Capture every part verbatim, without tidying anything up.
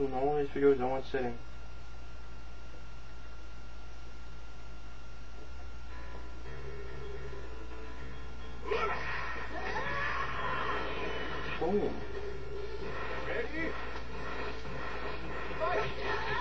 to normally this video is on one setting. Boom. Ready? Fight!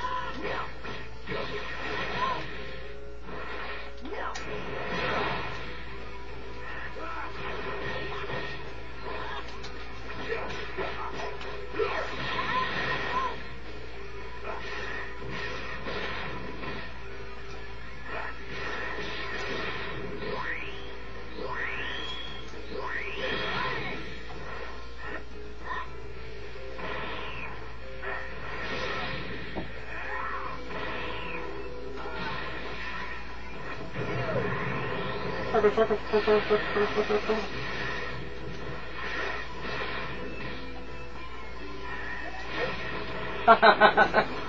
Fucker, fucker, fucker, fucker, fucker, fucker. Ha ha ha ha!